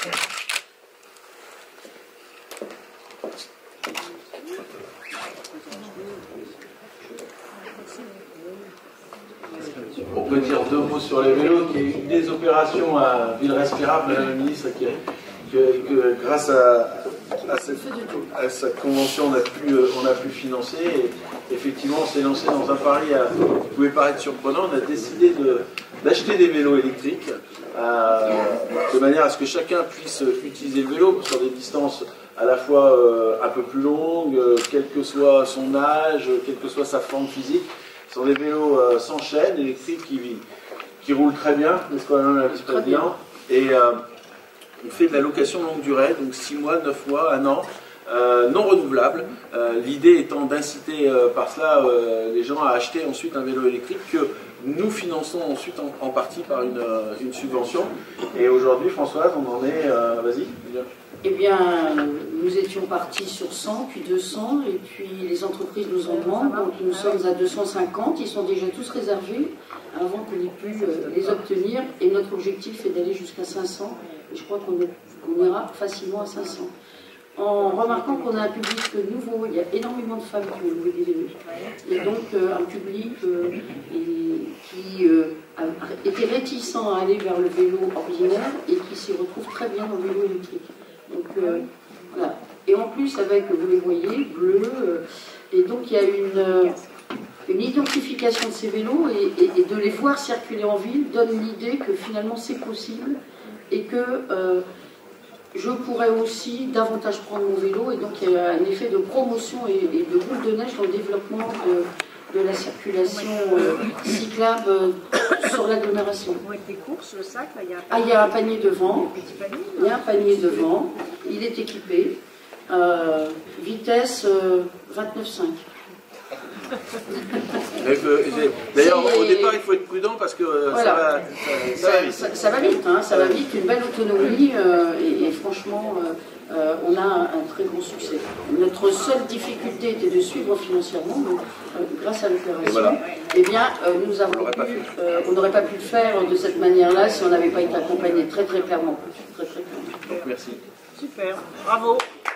On peut dire deux mots sur les vélos, qui est une des opérations à ville respirable, Madame la ministre, que grâce à cette convention, on a pu financer. Et effectivement, on s'est lancé dans un pari qui pouvait paraître surprenant. On a décidé d'acheter des vélos électriques de manière à ce que chacun puisse utiliser le vélo sur des distances à la fois un peu plus longues, quel que soit son âge, quelle que soit sa forme physique. Ce sont des vélos sans chaîne, électriques, qui roulent très bien, n'est-ce pas, Madame la vice-présidente? Et on fait de la location longue durée, donc 6 mois, 9 mois, 1 an, non renouvelable. L'idée étant d'inciter par cela les gens à acheter ensuite un vélo électrique que nous finançons ensuite en partie par une subvention. Et aujourd'hui, Françoise, on en est... Vas-y. Eh bien, nous étions partis sur 100, puis 200, et puis les entreprises nous en demandent, donc nous sommes à 250, ils sont déjà tous réservés avant qu'on ait pu les obtenir, et notre objectif est d'aller jusqu'à 500, et je crois qu'on ira facilement à 500. En remarquant qu'on a un public nouveau, il y a énormément de femmes qui ont loué des vélos, et donc un public qui a été réticent à aller vers le vélo ordinaire, et qui s'y retrouve très bien dans le vélo électrique. Donc voilà. Et en plus avec, vous les voyez, bleu, et donc il y a une identification de ces vélos et de les voir circuler en ville donne l'idée que finalement c'est possible et que je pourrais aussi davantage prendre mon vélo, et donc il y a un effet de promotion et de boule de neige dans le développement de la circulation cyclable sur l'agglomération. Des courses, le sac, là, il y a un panier devant. Il y a un panier devant. Il est équipé. Vitesse 29,5. D'ailleurs, au départ, il faut être prudent parce que voilà. Ça va vite. Hein, ça va vite, une belle autonomie et franchement, on a un très grand succès. Notre seule difficulté était de suivre financièrement, donc grâce à l'opération, voilà. Eh bien, on n'aurait pas pu le faire de cette manière-là si on n'avait pas été accompagné très clairement. Donc, merci. Super, bravo.